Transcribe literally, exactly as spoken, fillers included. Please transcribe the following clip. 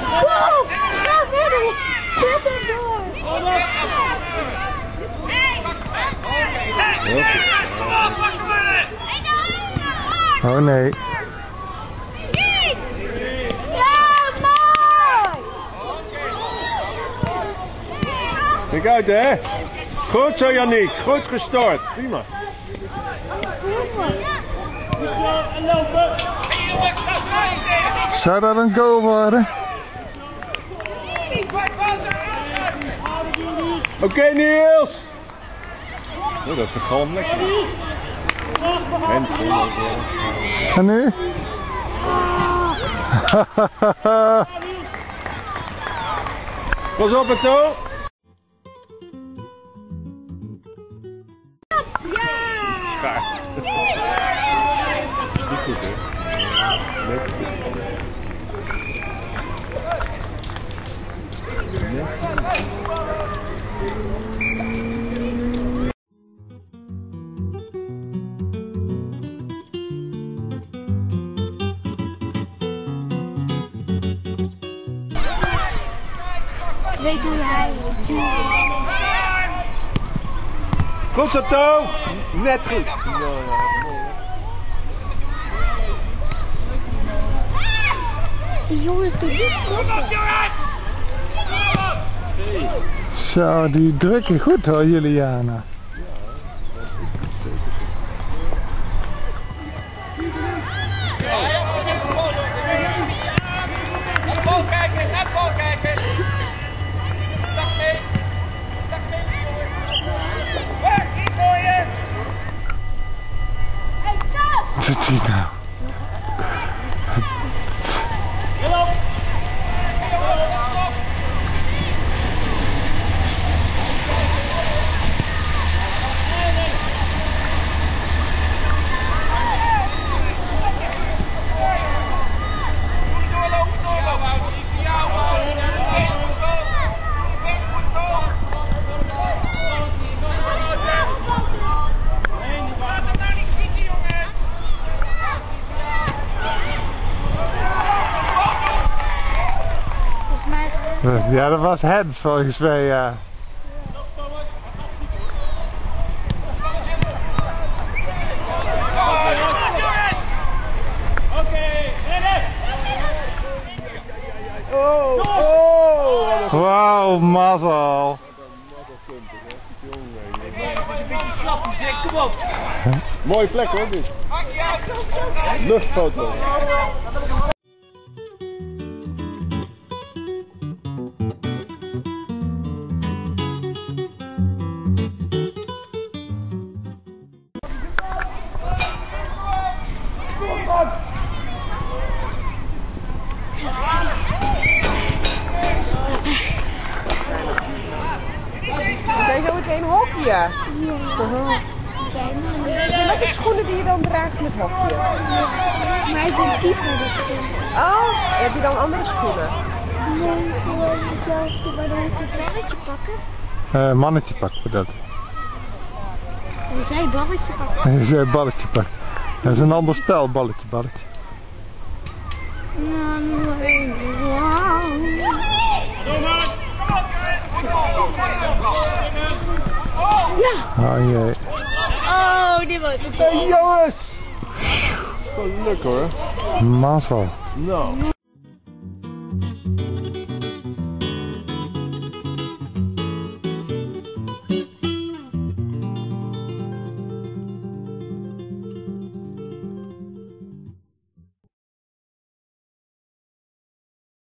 Go! Go, Vinnie! Get it door! Oh nee. Kijk uit hè. Goed zo Yannick, goed gestart. Prima. Zou dat een goal worden? Oké okay, Niels. Oh, dat is gewoon lekker. En nu? Pas op het toe. Schaar. Niet goed hè? Net goed. Weet hoe hij Goed zo toe. Net goed. die jongen doet niet kloppen. Zo, die drukken goed hoor, Juliana. Wat doet hij nou? Ja, dat was Hens volgens mij, ja. Oh, oh. Wauw, mazzel. Mooie plek hoor, dit. Luchtfoto. Zijn zo meteen hockeyen? Ja. Uh-huh. Welke schoenen die je dan draagt met hockeyen? Maar ik ben keeper, dat kind. Oh, heb je dan andere schoenen? Nee, gewoon hetzelfde, maar dan moet je het balletje pakken. Uh, mannetje pakken we dat. Je zei balletje pakken. Je zei balletje pakken. Dat is een ander spel, balletje, balletje. Ja! Oh jee. Oh, die wordt het. Hey jongens! Dat is wel leuk hoor. Mazzel. Nou.